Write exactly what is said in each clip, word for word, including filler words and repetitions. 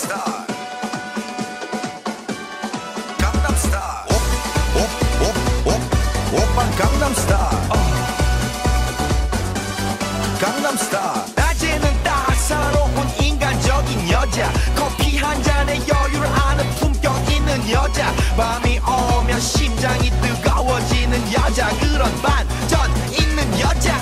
Style. Gangnam Style. Op, op, op, op, 오빤 Gangnam Style. Gangnam Style. 낮에는 따사로운 인간적인 여자, 커피 한 잔에 여유를 아는 품격 있는 여자, 밤이 오면 심장이 뜨거워지는 여자, 그런 반전 있는 여자.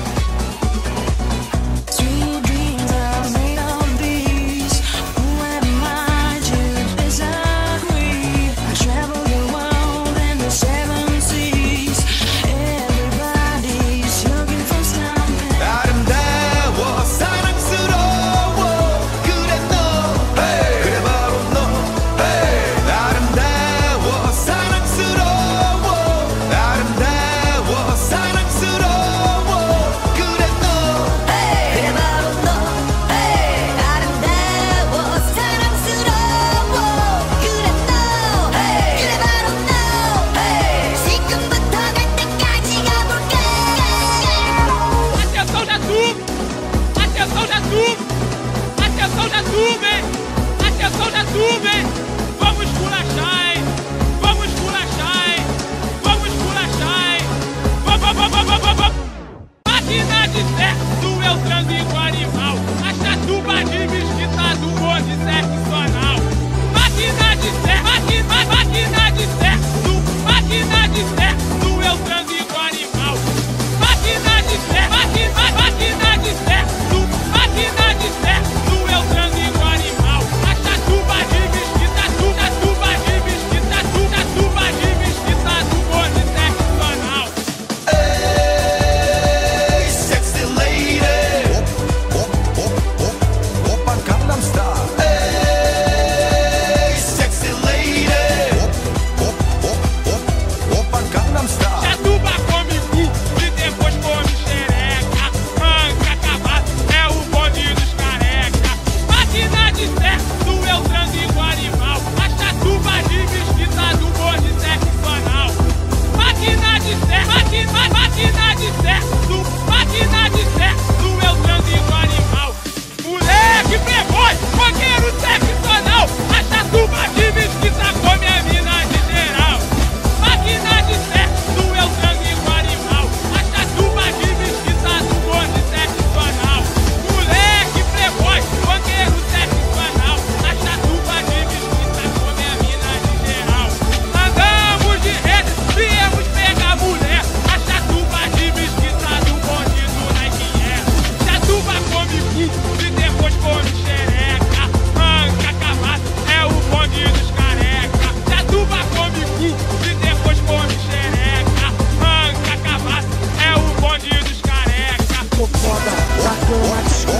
Atenção da turma, hein? Vamos esculachar, hein? Vamos esculachar, hein? Vamos esculachar, hein? Vamos, vamos, vamos, vamos, vamos! Máquina de sexo é o transe com animal. A chatuba de mesquita do bonde sexual. Máquina de sexo, máquina, máquina de sexo. Máquina de sexo é o transe com animal. Máquina de sexo, máquina, máquina de sexo. Máquina de sexo é o transe com animal. A chatuba de mesquita, tuba, tuba de mesquita, tuba, tuba de mesquita do bonde sexual. Hey, sexy lady. Op, op, op, op, 오빤 Gangnam Style. Hey, sexy lady. Op, op, op, op, 오빤 Gangnam Style. Chatuba come cu e depois come xereca. Manca acabado é o bonde dos careca. Máquina de sexo é o transe com animal. A chatuba de mesquita do bonde sexual. Máquina de sexo, máquina, máquina de sexo. Máquina de sexo é o transe com animal. Moleque playboy, roqueiro sexual. A chatuba de mesquita come a mina de geral. Máquina de sexo é o transe com animal. A chatuba de mesquita do bonde sexual. Moleque playboy, roqueiro sexual. A chatuba de mesquita come a mina de geral. Andamos de rede, viemos pegar mulher. A chatuba de mesquita do bonde do Nike Air. Chatuba come cu e depois come xereca. Manca acabado é o bonde dos careca. Chatuba come cu e depois come xereca. Manca acabado é o bonde dos careca. Tô foda, tá com a